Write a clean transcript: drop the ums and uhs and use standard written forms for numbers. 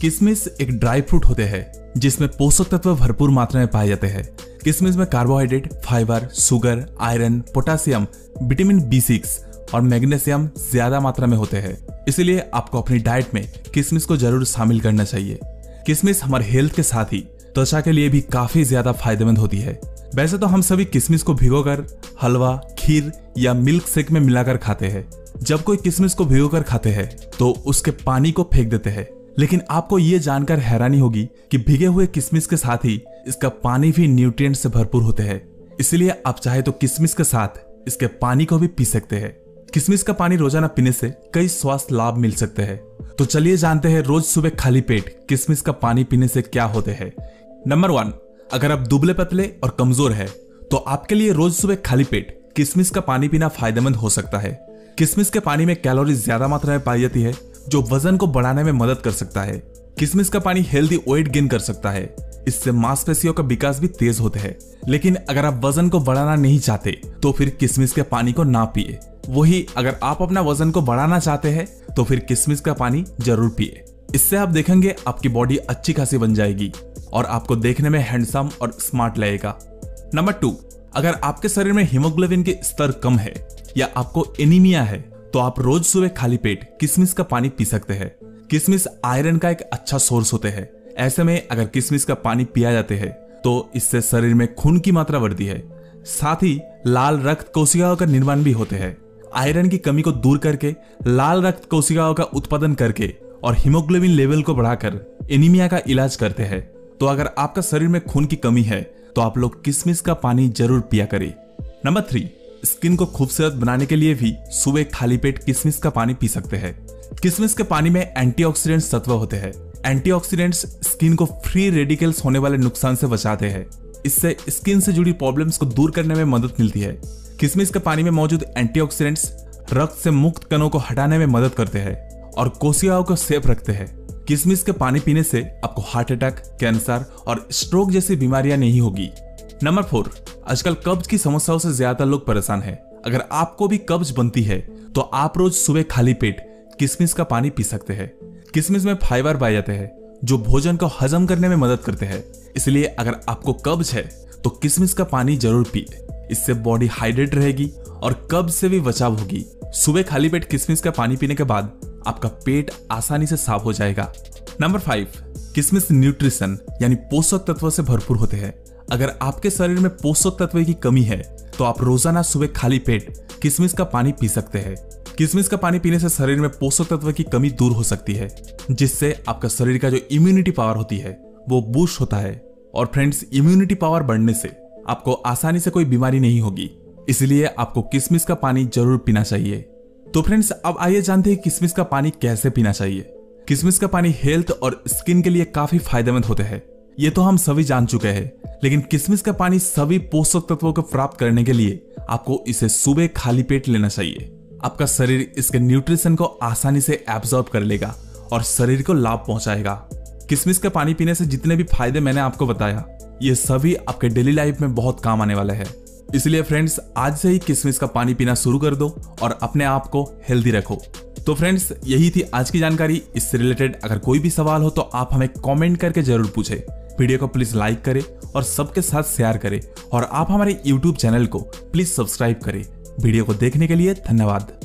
किशमिश एक dry fruit होते हैं जिसमें पोषक तत्व भरपूर मात्रा में पाए जाते हैं। किशमिश में carbohydrate, fibre, sugar, iron, potassium, vitamin B6 और मैग्नीशियम ज्यादा मात्रा में होते हैं। इसलिए आपको अपनी डाइट में किशमिश को जरूर शामिल करना चाहिए। किशमिश हमारे हेल्थ के साथ ही त्वचा के लिए भी काफी ज्यादा फायदेमंद होती है। वैसे तो हम सभी किशमिश को भिगोकर हलवा, खीर या मिल्क शेक में मिलाकर खाते हैं। जब कोई किशमिश को भिगोकर खाते हैं तो उसके पानी को फेंक देते हैं, लेकिन आपको ये जानकर हैरानी होगी कि भीगे हुए किशमिश के साथ ही इसका पानी भी न्यूट्रिएंट से भरपूर होते हैं। इसलिए आप चाहे तो किशमिश के साथ इसके पानी को भी पी सकते हैं। किशमिश का पानी रोजाना पीने से कई स्वास्थ्य लाभ मिल सकते हैं। तो चलिए जानते हैं रोज सुबह खाली पेट किशमिश का पानी पीने से क्या होते हैं। नंबर 1, अगर आप दुबले पतले और कमजोर है तो आपके लिए रोज सुबह खाली पेट किशमिश का पानी पीना फायदेमंद हो सकता है। किशमिश के पानी में कैलोरी ज्यादा मात्रा में पाई जाती है जो वजन को बढ़ाने में मदद कर सकता है। किशमिश का पानी हेल्दी वेट गेन कर सकता है। इससे मांसपेशियों का विकास भी तेज होता है। लेकिन अगर आप वजन को बढ़ाना नहीं चाहते तो फिर किशमिश के पानी को ना पिए। वही अगर आप अपना वजन को बढ़ाना चाहते हैं तो फिर किशमिश का पानी जरूर पिए। इससे आप देखेंगे आपकी बॉडी अच्छी खासी बन जाएगी और आपको देखने में हैंडसम और स्मार्ट लगेगा। नंबर 2, अगर आपके शरीर में हीमोग्लोबिन के स्तर कम है या आपको एनीमिया है तो आप रोज सुबह खाली पेट किशमिश का पानी पी सकते हैं। किशमिश आयरन का एक अच्छा सोर्स होते हैं। ऐसे में अगर किशमिश का पानी पिया जाते हैं तो इससे शरीर में खून की मात्रा बढ़ती है। साथ ही लाल रक्त कोशिकाओं का निर्माण भी होते हैं। आयरन की कमी को दूर करके लाल रक्त कोशिकाओं का उत्पादन करके और हीमोग्लोबिन लेवल को बढ़ाकर एनीमिया का इलाज करते हैं। तो अगर आपका शरीर में खून की कमी है तो आप लोग किशमिश का पानी जरूर पिया करें। नंबर 3, स्किन को खूबसूरत बनाने के लिए भी सुबह खाली पेट किशमिश का पानी पी सकते हैं। किशमिश के पानी में एंटीऑक्सीडेंट्स तत्व होते हैं। एंटीऑक्सीडेंट्स स्किन को फ्री रेडिकल्स होने वाले नुकसान से बचाते हैं। इससे स्किन से जुड़ी प्रॉब्लम्स को दूर करने में मदद मिलती है। किशमिश के पानी में मौजूद एंटीऑक्सीडेंट्स रक्त से मुक्त कणों को हटाने में मदद करते हैं और कोशिकाओं को सेफ रखते हैं। किशमिश के पानी पीने से आपको हार्ट अटैक, कैंसर और स्ट्रोक जैसी बीमारियां नहीं होगी। नंबर 4, आजकल कब्ज की समस्याओं से ज्यादा लोग परेशान हैं। अगर आपको भी कब्ज बनती है तो आप रोज सुबह खाली पेट किशमिश का पानी पी सकते हैं। किशमिश में फाइबर पाए जाते हैं जो भोजन को हजम करने में मदद करते हैं। इसलिए अगर आपको कब्ज है तो किशमिश का पानी जरूर पिए। इससे बॉडी हाइड्रेट रहेगी और कब्ज से भी बचाव होगी। सुबह खाली पेट किशमिश का पानी पीने के बाद आपका पेट आसानी से साफ हो जाएगा। नंबर 5, किशमिश न्यूट्रिशन यानी पोषक तत्व से भरपूर होते हैं। अगर आपके शरीर में पोषक तत्व की कमी है तो आप रोजाना सुबह खाली पेट किशमिश का पानी पी सकते हैं। किशमिश का पानी पीने से शरीर में पोषक तत्व की कमी दूर हो सकती है, जिससे आपका शरीर का जो इम्यूनिटी पावर होती है वो बूस्ट होता है। और फ्रेंड्स, इम्यूनिटी पावर बढ़ने से आपको आसानी से कोई बीमारी नहीं होगी। इसलिए आपको किशमिश का पानी जरूर पीना चाहिए। तो फ्रेंड्स, अब आइए जानते हैं किशमिश का पानी कैसे पीना चाहिए। किशमिश का पानी हेल्थ और स्किन के लिए काफी फायदेमंद होते हैं, ये तो हम सभी जान चुके हैं। लेकिन किशमिश का पानी सभी पोषक तत्वों को प्राप्त करने के लिए आपको इसे सुबह खाली पेट लेना चाहिए। आपका शरीर इसके न्यूट्रिशन को आसानी से एब्जॉर्ब कर लेगा और शरीर को लाभ पहुंचाएगा। किशमिश का पानी पीने से जितने भी फायदे मैंने आपको बताया, ये सभी आपके डेली लाइफ में बहुत काम आने वाले हैं। इसलिए फ्रेंड्स, आज से ही किशमिश का पानी पीना शुरू कर दो और अपने आप को हेल्दी रखो। तो फ्रेंड्स, यही थी आज की जानकारी। इससे रिलेटेड अगर कोई भी सवाल हो तो आप हमें कमेंट करके जरूर पूछें। वीडियो को प्लीज लाइक करें और सबके साथ शेयर करें और आप हमारे YouTube चैनल को प्लीज सब्सक्राइब करें। वीडियो को देखने के लिए धन्यवाद।